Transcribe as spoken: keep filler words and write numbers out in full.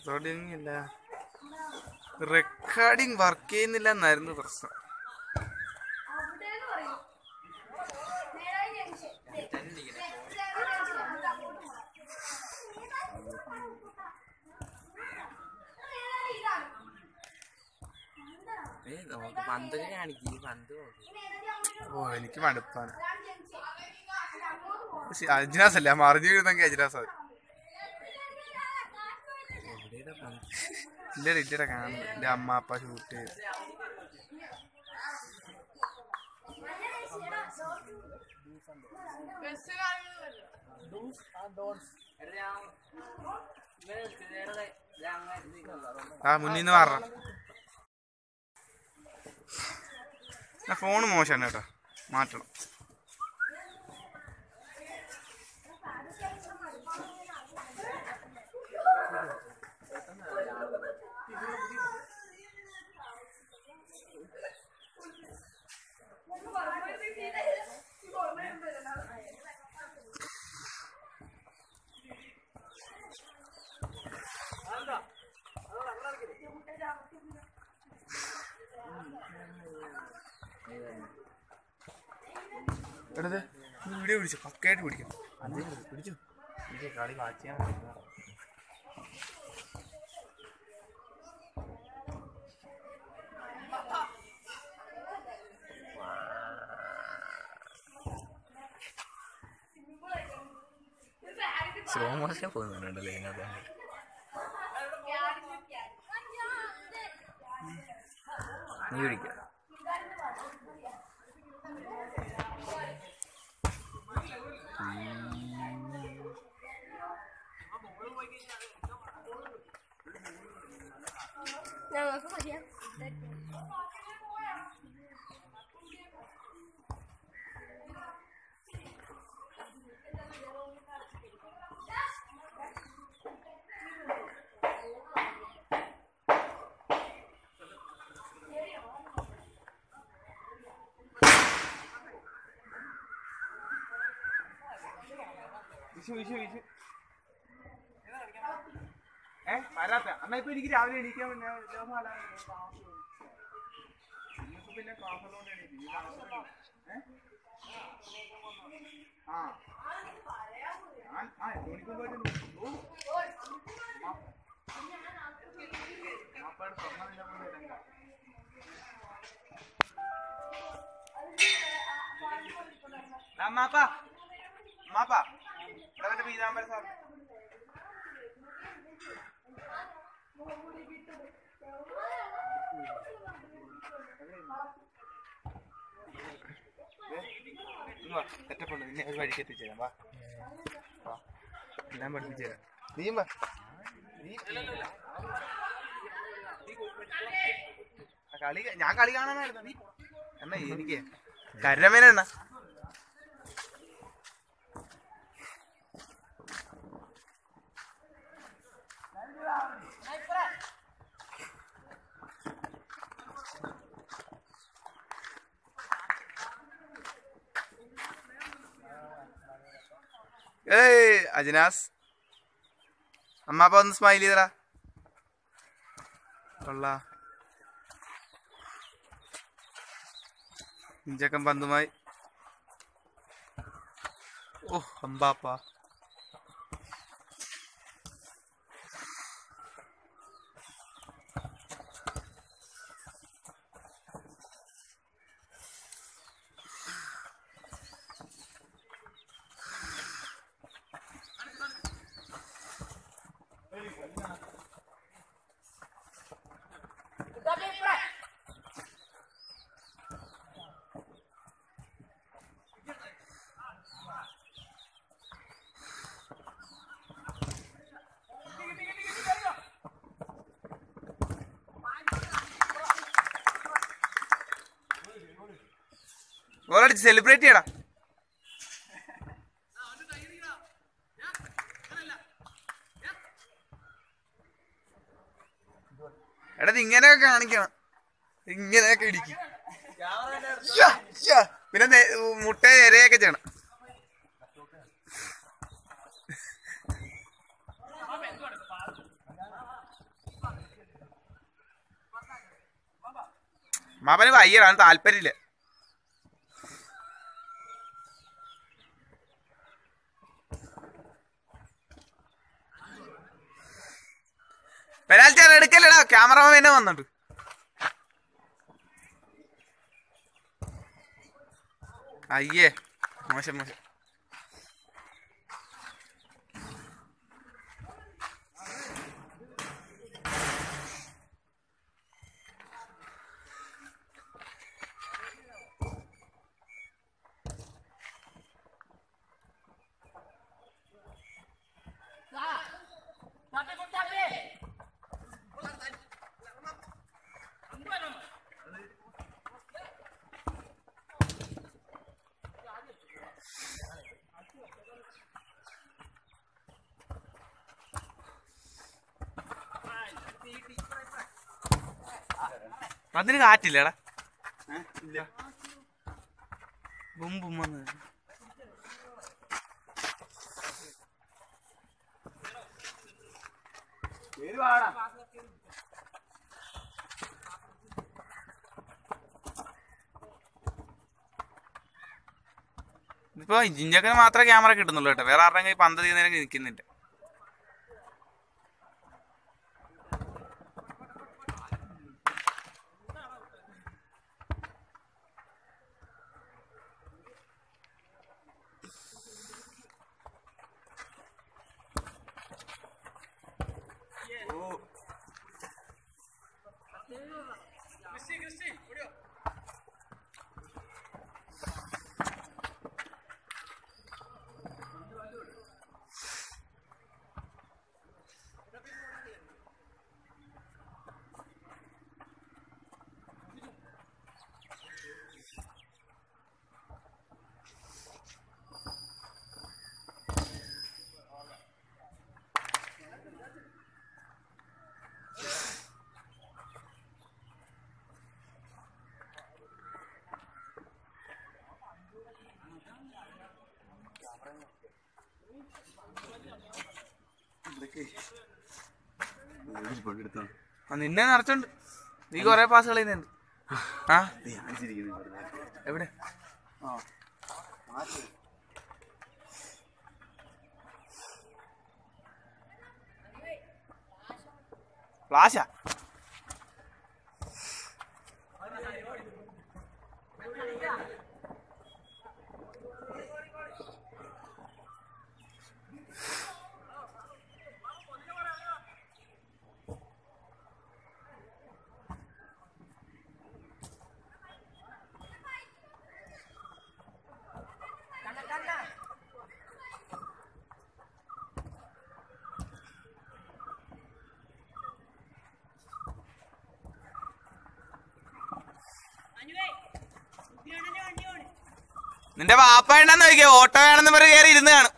Recording work ചെയ്യുന്നില്ല എന്നായിരുന്നു പ്രശ്നം. ഓ എനിക്ക് മടുപ്പാണ്. അജ്നാസ് അല്ലേ മറിഞ്ഞു വീഴുന്നെങ്കിൽ അജ്നാസ് അത് ഇല്ല ഇല്ലടാ കാണുന്നു. എൻ്റെ അമ്മ അപ്പ ഷൂട്ട് ചെയ്ത് ആ മുന്നിന്ന് മാറണം. ഫോണ് മോശമാണ് കേട്ടോ, മാറ്റണം. എടുത്ത് വീഡിയോ പിടിച്ചു, പക്കയായിട്ട് പിടിക്കാം. അത് പിടിച്ചു കളി വാച്ച് ചെയ്യാൻ പറ്റുന്ന സ്ലോ മോഷൻ പോകുന്നുണ്ടല്ലേ ഇതിനകത്ത്. നീ പിടിക്കാം. ഏ വരാത്ത എന്നാ ഇപ്പൊ എനിക്ക് രാവിലെ എണീക്കാൻ പിന്നെ പിന്നെ ക്ലാസ്സുള്ളതുകൊണ്ട് എണീക്കും. ആ ഞാൻ ആ എട്ട് മണിക്ക് പോയിട്ട് മാപ്പയുടെ സ്വർണ്ണം നിന്നെ കൊണ്ട് ഇടണ്ട. മാപ്പ മാപ്പ ഇവിടെ പീതാംബര സാർ സെറ്റപ്പുണ്ട്. നിന്നെ ഒരു വഴിക്ക് എത്തിച്ചേരാം. വാ എല്ലാം പഠിപ്പിച്ചു തരാം. നീയും വാ. കളി ഞാൻ കളി കാണാനായിരുന്നു. നീ എന്നാ എനിക്ക് കരമേന എണ്ണ ഏയ് അജ്നാസ് അമ്മാപ്പ ഒന്ന് സ്മൈൽ ചെയ്തടാ. കൊള്ളാ ഇഞ്ചക്കം പന്തുമായി. ഓ അമ്പാപ്പ ഗോളടിച്ച് സെലിബ്രേറ്റ് ചെയ്യടാ. എടാ ഇങ്ങനെയൊക്കെ കാണിക്കണം, ഇങ്ങനെയൊക്കെ ഇടിക്കും. പിന്നെ മുട്ട ഇരയൊക്കെ ചെയ്യണം. മാപ്പന് വയ്യടാണ് താല്പര്യമില്ല. പെനാൽറ്റി എടുക്കല്ലടാ, ക്യാമറമാൻ തന്നെ വന്നിട്ട്. അയ്യേ മോശം മോശം. അതിന് കാറ്റില്ലടാ. ബുംബും വന്ന് ഇപ്പൊ ജിഞ്ചക്കന് മാത്രമേ ക്യാമറ കിട്ടുന്നുള്ളൂ കേട്ടോ. വേറെ ആരുടെ കൈ പന്ത് ചെയ്യുന്നതിനെ നിൽക്കുന്നില്ല. നിന്നെ നിറച്ചുണ്ട്. നീ കൊറേ പാസ് കളയുന്നുണ്ട്. ആ എവിടെ ഫ്ലാഷാ? നിന്റെ വാപ്പ വേണ്ടെന്ന് ചോദിക്കുക. ഓട്ടോ വേണമെന്ന് പറഞ്ഞ് കയറി ഇരുന്ന് കാണും.